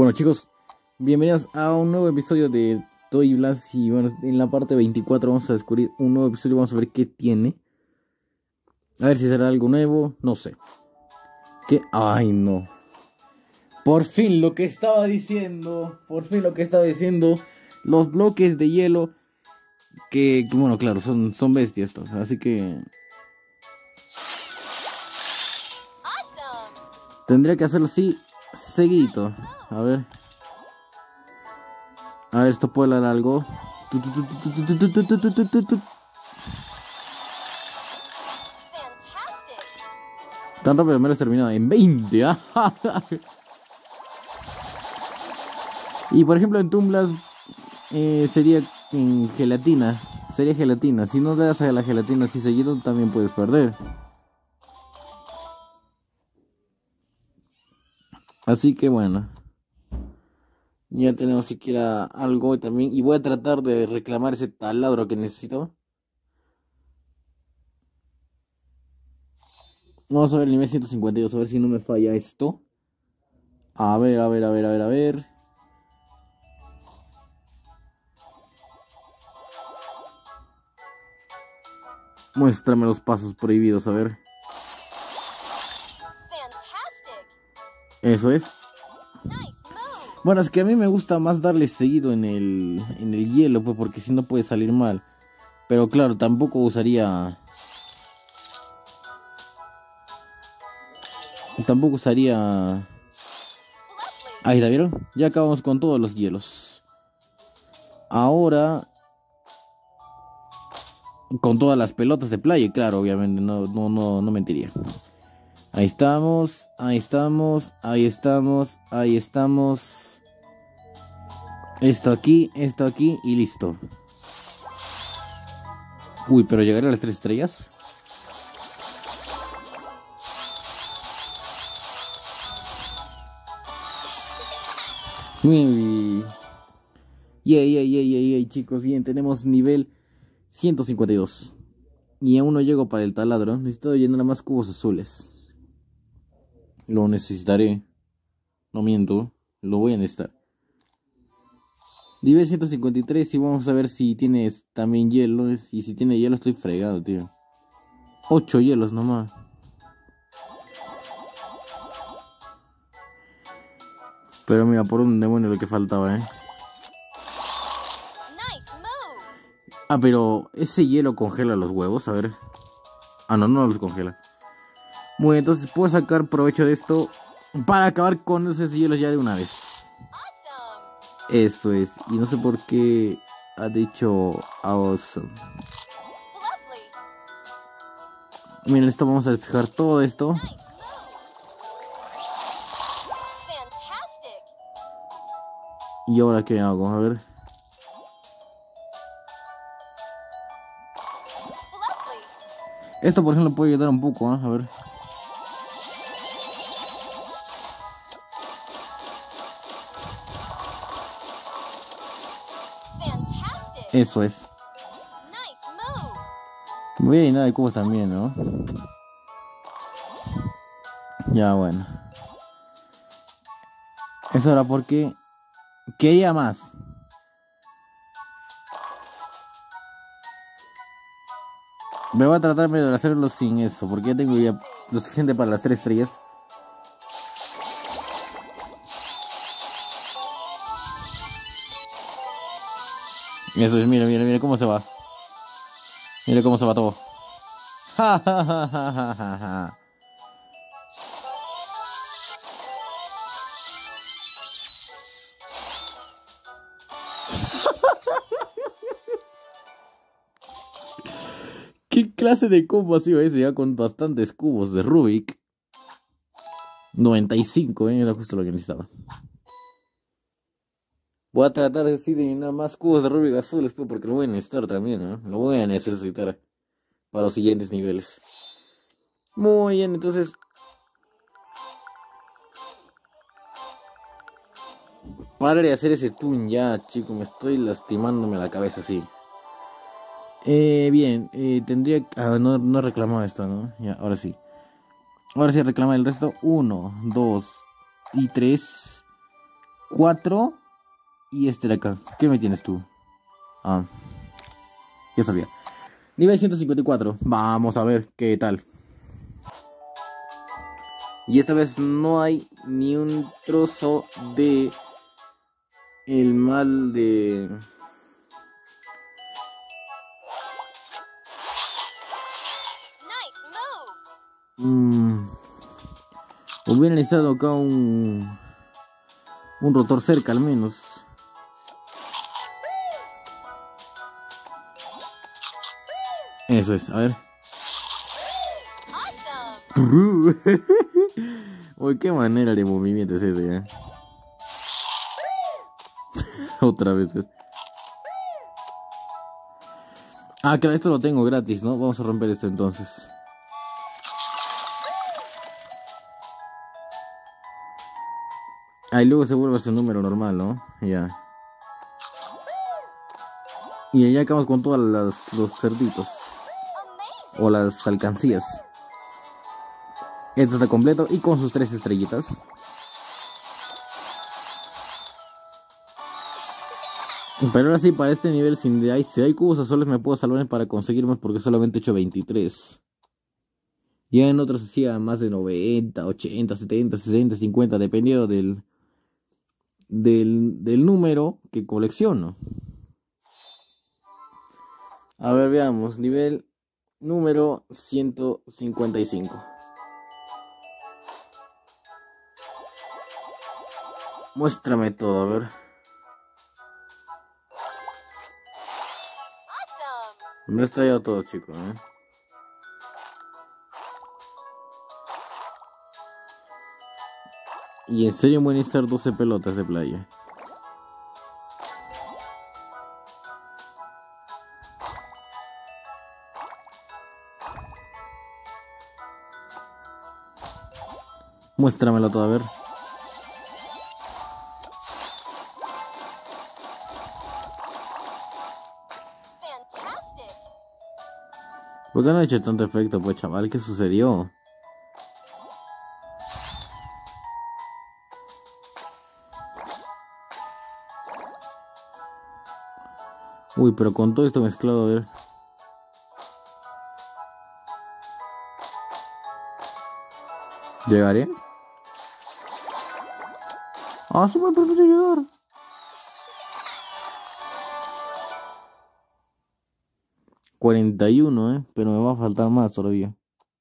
Bueno chicos, bienvenidos a un nuevo episodio de Toy Blast. Y bueno, en la parte 24 vamos a descubrir un nuevo episodio. Vamos a ver qué tiene. A ver si será algo nuevo, no sé. ¿Qué? Ay no. Por fin lo que estaba diciendo. Los bloques de hielo. Que bueno, claro, son bestias estos. Así que tendría que hacerlo así seguidito. A ver, esto puede dar algo. Tan rápido me lo he terminado en 20. Y por ejemplo en Tumblas sería en gelatina. Sería gelatina. Si no le das a la gelatina así seguido, también puedes perder. Así que bueno. Ya tenemos siquiera algo también. Y voy a tratar de reclamar ese taladro que necesito. Vamos a ver el nivel 152. A ver si no me falla esto. A ver. Muéstrame los pasos prohibidos, a ver. Eso es. Bueno, es que a mí me gusta más darle seguido en el hielo, pues, porque si no puede salir mal. Pero claro, tampoco usaría... Ahí está, ¿vieron? Ya acabamos con todos los hielos. Ahora... Con todas las pelotas de playa, claro, obviamente, no mentiría. Ahí estamos. Esto aquí y listo. Uy, pero llegaré a las 3 estrellas. Uy. Yay, chicos, bien, tenemos nivel 152. Y aún no llego para el taladro. Necesito llenar más cubos azules. Lo necesitaré. No miento. Lo voy a necesitar. Nivel 153 y vamos a ver si tienes también hielo. Y si tiene hielo estoy fregado, tío. 8 hielos nomás. Pero mira, por un demonio lo que faltaba, Ah, pero ese hielo congela los huevos, a ver. Ah, no los congela. Bueno, entonces puedo sacar provecho de esto para acabar con esos hielos ya de una vez. Eso es. Y no sé por qué ha dicho awesome. Miren, esto vamos a despejar todo esto. ¿Y ahora qué hago? A ver. Esto, por ejemplo, puede ayudar un poco, A ver. Eso es. Voy a llenar de cubos también, ¿no? Ya, bueno. Eso era porque quería más. Me voy a tratar de hacerlo sin eso, porque ya tengo ya lo suficiente para las 3 estrellas. Eso es, mira cómo se va. Mira cómo se va todo. ¿Qué clase de combo ha sido ese? Ya con bastantes cubos de Rubik. 95, era justo lo que necesitaba. Voy a tratar así de llenar más cubos de Rubik azules, pues, porque lo voy a necesitar también, ¿no? Lo voy a necesitar para los siguientes niveles. Muy bien, entonces... Para de hacer ese tune ya, chico, me estoy lastimándome la cabeza así. Bien, tendría... no he reclamado esto, ¿no? Ya, ahora sí. Ahora sí reclama el resto. 1, 2 y 3. 4 y este de acá. ¿Qué me tienes tú? Ah, ya sabía. Nivel 154. Vamos a ver qué tal. Y esta vez no hay ni un trozo de el mal de... Hubiera necesitado acá un rotor cerca al menos. Eso es, a ver. Uy, qué manera de movimiento es ese, ¿eh? Otra vez. Ah, claro, esto lo tengo gratis, ¿no? Vamos a romper esto entonces. Ahí luego se vuelve a su número normal, ¿no? Ya. Y ya acabamos con todos los cerditos. O las alcancías. Este está completo y con sus 3 estrellitas. Pero ahora sí, para este nivel, si hay cubos azules, me puedo salvar para conseguir más porque solamente he hecho 23. Ya en otros hacía más de 90, 80, 70, 60, 50, dependiendo del número que colecciono. A ver, veamos. Nivel número 155. Muéstrame todo, a ver. Me está ya todo, chicos, ¿eh? Y en serio van a estar 12 pelotas de playa. Muéstramelo todo, a ver. ¿Por qué no ha hecho tanto efecto, pues, chaval? ¿Qué sucedió? Uy, pero con todo esto mezclado, a ver. ¿Llegaré? Ah, sí me permite llegar. 41, pero me va a faltar más todavía.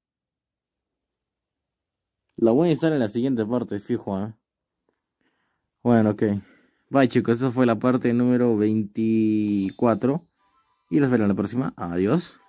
La voy a estar en la siguiente parte, fijo, ¿eh? Bueno, ok. Bye, chicos, esa fue la parte número 24. Y los veré en la próxima. Adiós.